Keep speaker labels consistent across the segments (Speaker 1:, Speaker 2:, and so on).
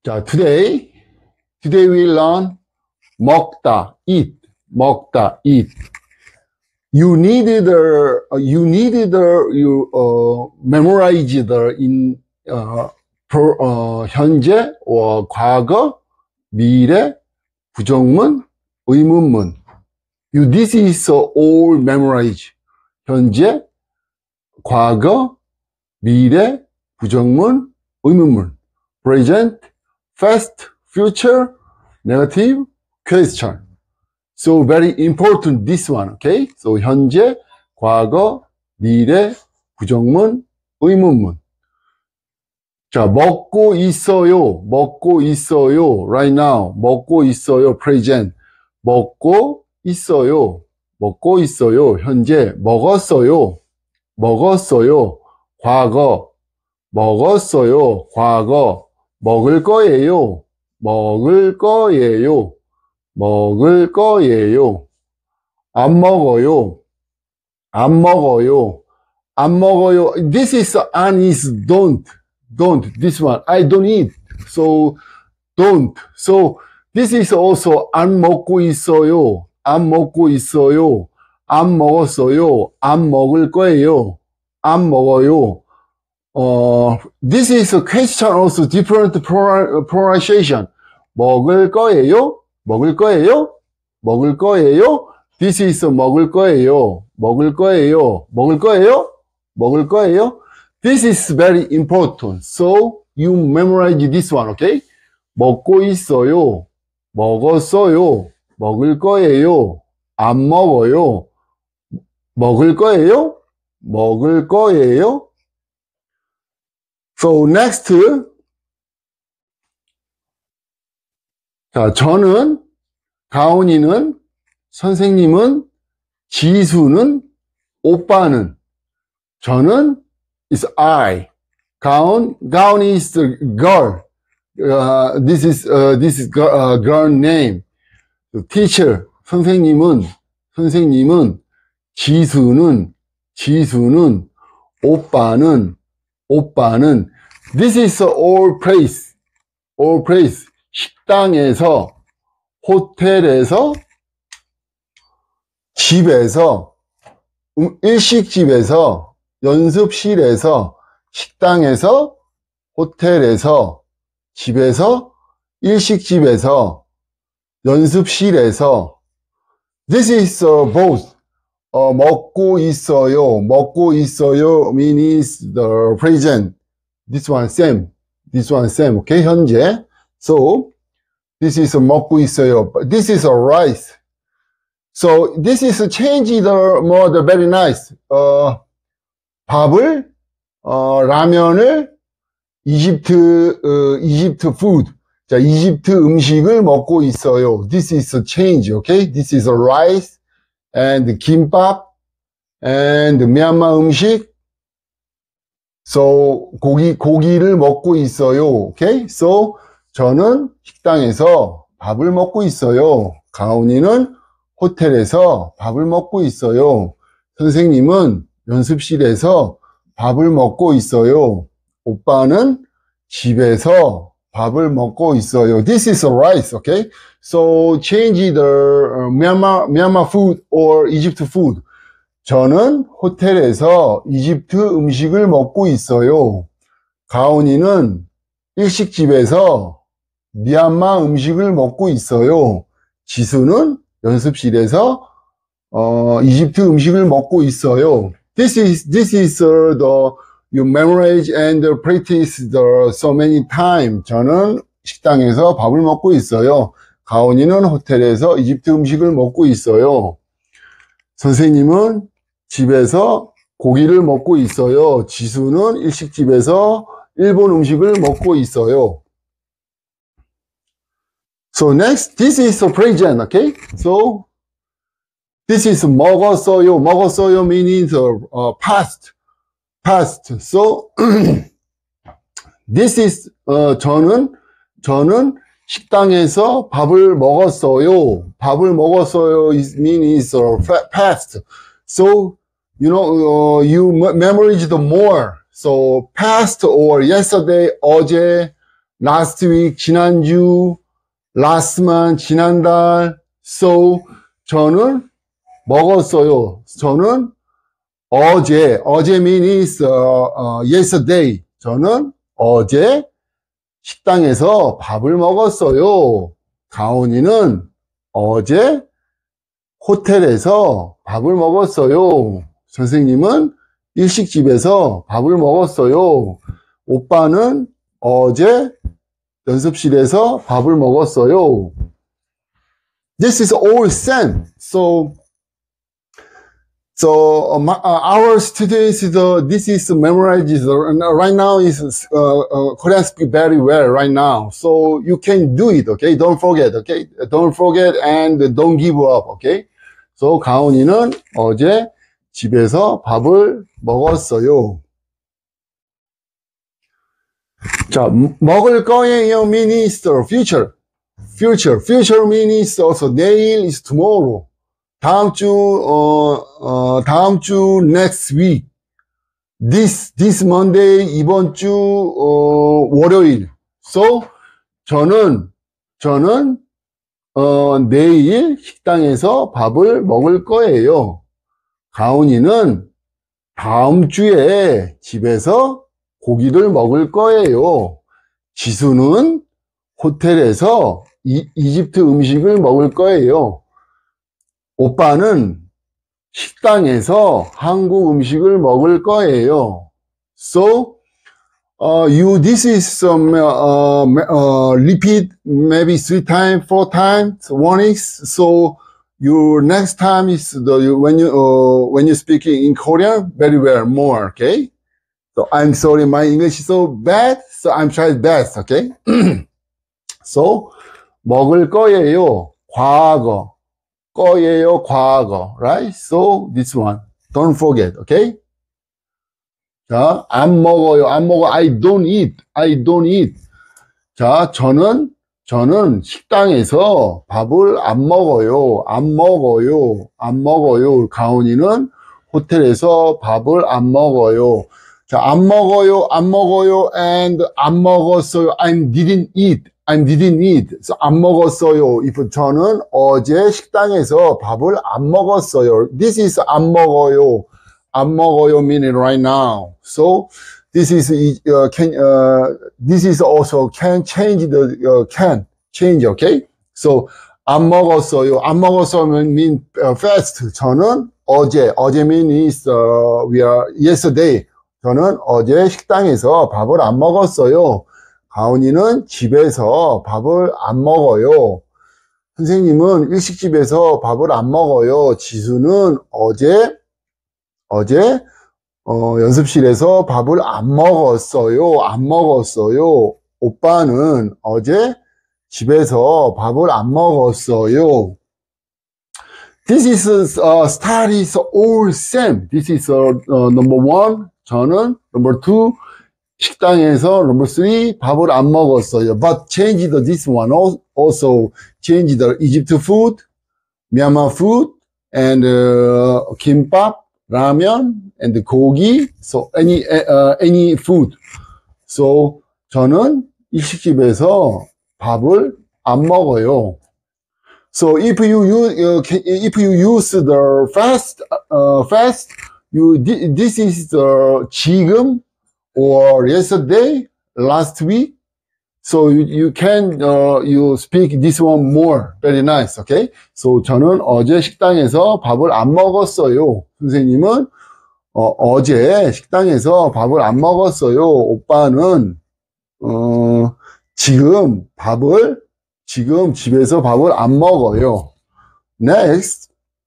Speaker 1: 자, today we learn 먹다, eat, 먹다, eat. You memorize the 현재, 과거, 미래, 부정문, 의문문. This is all memorize. 현재, 과거, 미래, 부정문, 의문문. Present, past, future, negative, question. So very important this one, okay? So 현재, 과거, 미래, 부정문, 의문문. 자, 먹고 있어요. 먹고 있어요. Right now. 먹고 있어요. Present. 먹고 있어요. 먹고 있어요. 현재. 먹었어요. 먹었어요. 과거. 먹었어요. 과거. 먹을 거예요. 먹을 거예요. 먹을 거예요. 안 먹어요. 안 먹어요. 안 먹어요. This is and is don't. Don't. This one. I don't eat. So don't. So this is also 안 먹고 있어요. 안 먹고 있어요. 안 먹었어요. 안 먹을 거예요. 안 먹어요. This is a question also different pronunciation. 먹을 거예요? 먹을 거예요? 먹을 거예요? This is 먹을 거예요. 먹을 거예요. 먹을 거예요? 먹을 거예요? This is very important. So you memorize this one, okay? 먹고 있어요. 먹었어요. 먹을 거예요. 안 먹어요. 먹을 거예요? 먹을 거예요? So next. 자, 저는, 가온이는, 선생님은, 지수는, 오빠는. 저는 is I. 가온 is the girl. This is girl name. Teacher. 선생님은, 지수는, 오빠는. This is all place. All place. 식당에서, 호텔에서, 집에서, 일식집에서, 연습실에서, 식당에서, 호텔에서, 집에서, 일식집에서, 연습실에서. This is both. 먹고 있어요. 먹고 있어요 means the present. This one same. This one same. Okay, 현재. So this is 먹고 있어요. This is a rice. So this is a change the very nice. 밥을 라면을 이집트 food. 자, 이집트 음식을 먹고 있어요. This is a change. Okay, this is a rice and 김밥 and 미얀마 음식. So 고기를 먹고 있어요. Okay, so 저는 식당에서 밥을 먹고 있어요. 가온이는 호텔에서 밥을 먹고 있어요. 선생님은 연습실에서 밥을 먹고 있어요. 오빠는 집에서 밥을 먹고 있어요. This is a rice, okay? So change the Myanmar food or Egypt food. 저는 호텔에서 이집트 음식을 먹고 있어요. 가온이는 일식집에서 미얀마 음식을 먹고 있어요. 지수는 연습실에서 이집트 음식을 먹고 있어요. This is you memorize and practice so many times. 저는 식당에서 밥을 먹고 있어요. 가온이는 호텔에서 이집트 음식을 먹고 있어요. 선생님은 집에서 고기를 먹고 있어요. 지수는 일식집에서 일본 음식을 먹고 있어요. So next, this is a present, okay? So this is 먹었어요. 먹었어요 means past. So this is 저는 식당에서 밥을 먹었어요. 밥을 먹었어요 means past. So you memorize the more. So past or yesterday, 어제, last week, 지난주, last month, 지난달. So, 저는 먹었어요. 저는 어제 means yesterday. 저는 어제 식당에서 밥을 먹었어요. 가온이는 어제 호텔에서 밥을 먹었어요. 선생님은 일식집에서 밥을 먹었어요. 오빠는 어제 연습실에서 밥을 먹었어요. This is all same. So our students, this is memorized. Right now is Korean speak very well right now. So you can do it. Okay, don't forget. Okay, don't forget and don't give up. Okay. So 가온이는 어제 집에서 밥을 먹었어요. 자, 먹을 거예요 means future. Future means also 내일 is tomorrow. 다음 주 next week. This Monday, 이번 주 월요일. So 저는 내일 식당에서 밥을 먹을 거예요. 가온이는 다음 주에 집에서 고기를 먹을 거예요. 지수는 호텔에서 이집트 음식을 먹을 거예요. 오빠는 식당에서 한국 음식을 먹을 거예요. So, this is some, repeat maybe 3 times, 4 times, warnings. So, your next time is when you speak in Korean, very well, more, okay? So, I'm sorry, my English is so bad, so I'm trying best, okay? So, 먹을 거예요. 과거. 거예요, 과거, right? So, this one. Don't forget, okay? 자, 안 먹어요, 안 먹어. I don't eat. 자, 저는 식당에서 밥을 안 먹어요. 가온이는 호텔에서 밥을 안 먹어요. 자, 안 먹어요, and 안 먹었어요. I didn't eat. So, 안 먹었어요. If 저는 어제 식당에서 밥을 안 먹었어요. This is 안 먹어요. 안 먹어요 meaning right now. So, this is also can change can change, okay? So, 안 먹었어요. 안 먹었어요 mean fast. 저는 어제 means we are yesterday. 저는 어제 식당에서 밥을 안 먹었어요. 가온이는 집에서 밥을 안 먹어요. 선생님은 일식집에서 밥을 안 먹어요. 지수는 어제 연습실에서 밥을 안 먹었어요. 오빠는 어제 집에서 밥을 안 먹었어요. This is start is all same. This is number 1. 저는 number 2. 식당에서 number 3 밥을 안 먹었어요. But change this one also change the Egypt food, Myanmar food, and kimbap, ramen, and 고기. So any food. So 저는 일식집에서 밥을 안 먹어요. So if you use the fast, this is the 지금. Or yesterday, last week. So you can, you speak this one more. Very nice. Okay. So 저는 어제 식당에서 밥을 안 먹었어요. 선생님은, 어제 식당에서 밥을 안 먹었어요. 오빠는, 지금 집에서 밥을 안 먹어요. Next.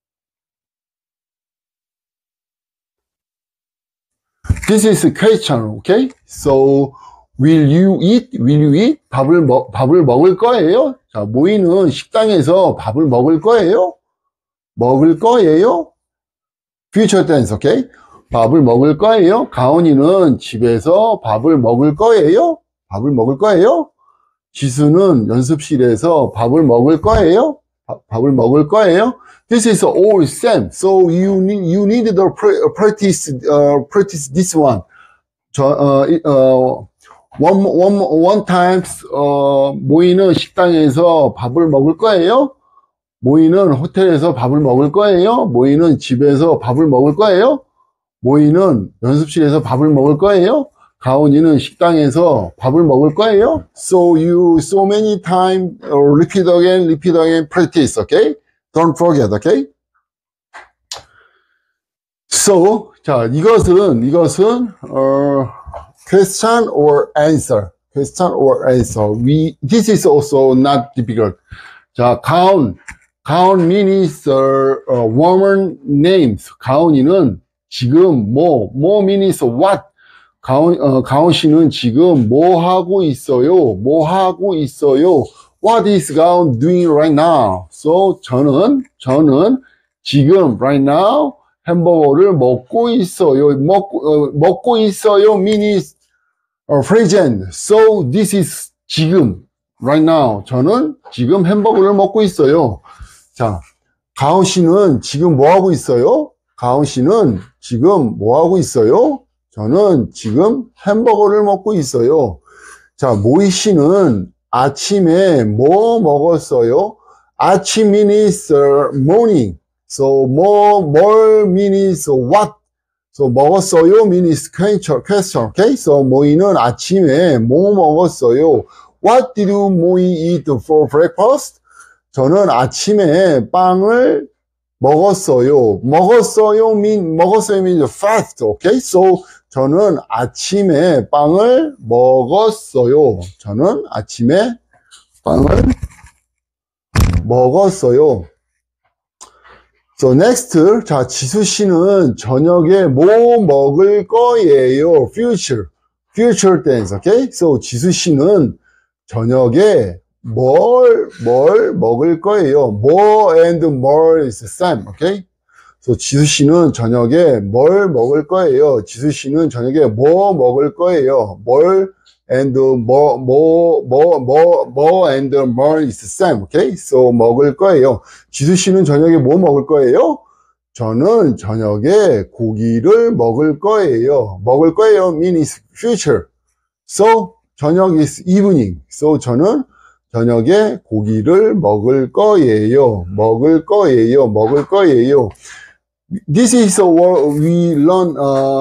Speaker 1: This is a question, okay? So, will you eat? 밥을 먹을 거예요? 자, 모이는 식당에서 밥을 먹을 거예요? Future tense, okay? 밥을 먹을 거예요? 가온이는 집에서 밥을 먹을 거예요? 지수는 연습실에서 밥을 먹을 거예요? This is all same. So you need to practice this one. one times, 모이는 식당에서 밥을 먹을 거예요? 모이는 호텔에서 밥을 먹을 거예요? 모이는 집에서 밥을 먹을 거예요? 모이는 연습실에서 밥을 먹을 거예요? 가온이는 식당에서 밥을 먹을 거예요? So you so many times repeat again, practice, okay? Don't forget, okay? So, 자, 이것은 question or answer. Question or answer. This is also not difficult. 자, 가온 means woman names. 가온이는 지금 뭐 means what. 가온 씨는 지금 뭐 하고 있어요? 뭐 하고 있어요? What is 가온 doing right now? So, 저는 지금 right now 햄버거를 먹고 있어요. 먹고 있어요 means present. So, this is 지금 right now. 저는 지금 햄버거를 먹고 있어요. 자, 가온 씨는 지금 뭐 하고 있어요? 가온 씨는 지금 뭐 하고 있어요? 저는 지금 햄버거를 먹고 있어요. 자, 모이 씨는 아침에 뭐 먹었어요? 아침 means morning. So, 뭘 means what? So, 먹었어요 means question. Okay? So, 모이는 아침에 뭐 먹었어요? What did 모이 eat for breakfast? 저는 아침에 빵을 먹었어요. 먹었어요 means fast. Okay? So, 저는 아침에 빵을 먹었어요. 저는 아침에 빵을 먹었어요. So next, 자, 지수 씨는 저녁에 뭐 먹을 거예요? Future tense, okay? So 지수 씨는 저녁에 뭘 먹을 거예요? more and more is the same, okay? So 지수 씨는 저녁에 뭘 먹을 거예요? 지수 씨는 저녁에 뭐 먹을 거예요? more and more is the same, okay? So 먹을 거예요. 지수 씨는 저녁에 뭐 먹을 거예요? 저는 저녁에 고기를 먹을 거예요. 먹을 거예요 means future. So 저녁 is evening. So 저는 저녁에 고기를 먹을 거예요. 먹을 거예요. This is a word we learn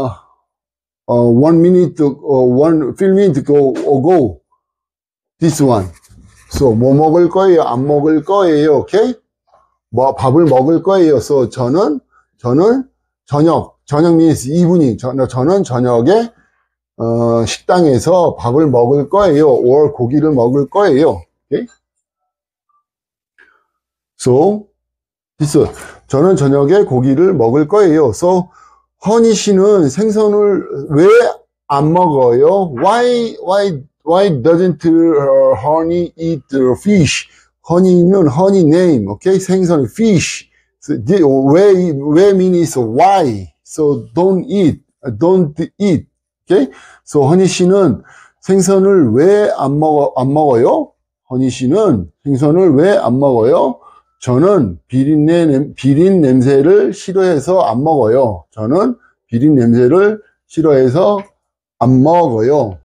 Speaker 1: 1 minute, few minutes ago. This one. So, 뭐 먹을 거예요? 안 먹을 거예요? Okay? 뭐, 밥을 먹을 거예요. So, 저는 저녁 means evening. 저는 저녁에, 식당에서 밥을 먹을 거예요. or 고기를 먹을 거예요. Okay? So, 저는 저녁에 고기를 먹을 거예요. So, 허니 씨는 생선을 왜 안 먹어요? Why doesn't honey eat fish? 허니는 honey name, okay? 생선 fish. So, 왜 means why? So, don't eat, okay? So, 허니 씨는 생선을 왜 안 먹어요? 허니 씨는 생선을 왜 안 먹어요? 저는 비린 냄새를 싫어해서 안 먹어요. 저는 비린 냄새를 싫어해서 안 먹어요.